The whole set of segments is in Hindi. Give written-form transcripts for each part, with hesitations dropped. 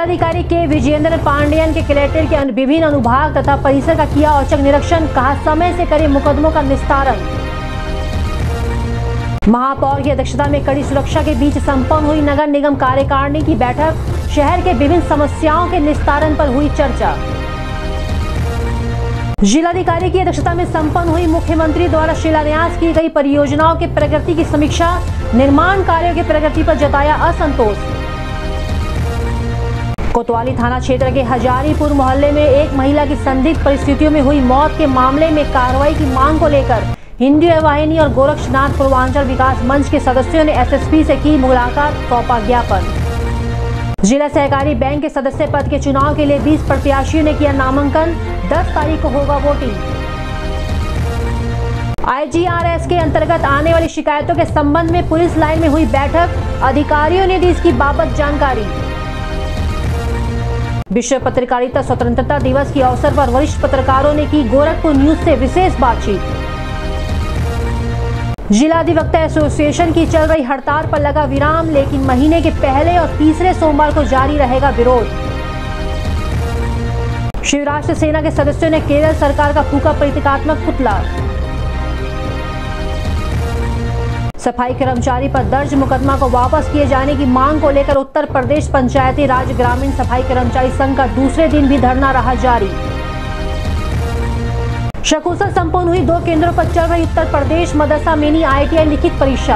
जिलाधिकारी के विजयेंद्र पांडेयन के कलेक्ट्रेट के विभिन्न अनुभाग तथा परिसर का किया औचक निरीक्षण, कहा समय से करे मुकदमों का निस्तारण। महापौर की अध्यक्षता में कड़ी सुरक्षा के बीच संपन्न हुई नगर निगम कार्यकारिणी की बैठक, शहर के विभिन्न समस्याओं के निस्तारण पर हुई चर्चा। जिलाधिकारी की अध्यक्षता में संपन्न हुई मुख्यमंत्री द्वारा शिलान्यास की गई परियोजनाओं के प्रगति की समीक्षा, निर्माण कार्यों की प्रगति पर जताया असंतोष। कोतवाली थाना क्षेत्र के हजारीपुर मोहल्ले में एक महिला की संदिग्ध परिस्थितियों में हुई मौत के मामले में कार्रवाई की मांग को लेकर हिंदू वाहिनी और गोरक्षनाथ पूर्वांचल विकास मंच के सदस्यों ने एसएसपी से की मुलाकात, सौंपा ज्ञापन। जिला सहकारी बैंक के सदस्य पद के चुनाव के लिए 20 प्रत्याशियों ने किया नामांकन, 10 तारीख को होगा वोटिंग। IGRS के अंतर्गत आने वाली शिकायतों के संबंध में पुलिस लाइन में हुई बैठक, अधिकारियों ने दी इसकी बाबत जानकारी। विश्व पत्रकारिता स्वतंत्रता दिवस के अवसर पर वरिष्ठ पत्रकारों ने की गोरखपुर न्यूज से विशेष बातचीत। जिला अधिवक्ता एसोसिएशन की चल रही हड़ताल पर लगा विराम, लेकिन महीने के पहले और तीसरे सोमवार को जारी रहेगा विरोध। शिवराष्ट्र सेना के सदस्यों ने केरल सरकार का फूका प्रतीकात्मक पुतला। सफाई कर्मचारी पर दर्ज मुकदमा को वापस किए जाने की मांग को लेकर उत्तर प्रदेश पंचायती राज ग्रामीण सफाई कर्मचारी संघ का दूसरे दिन भी धरना रहा जारी। सकुशल संपन्न हुई 2 केंद्रों पर चल रही उत्तर प्रदेश मदरसा मिनी ITI लिखित परीक्षा।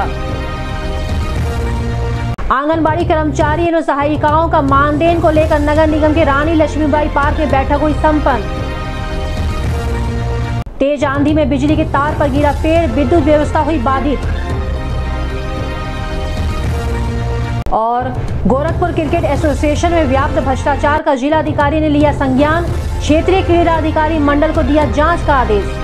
आंगनबाड़ी कर्मचारी एवं सहायिकाओं का मानदेन को लेकर नगर निगम के रानी लक्ष्मीबाई पार्क में बैठक हुई संपन्न। तेज आंधी में बिजली के तार पर गिरा पेड़, विद्युत व्यवस्था हुई बाधित। और गोरखपुर क्रिकेट एसोसिएशन में व्याप्त भ्रष्टाचार का जिलाधिकारी ने लिया संज्ञान, क्षेत्रीय क्रीड़ा अधिकारी मंडल को दिया जांच का आदेश।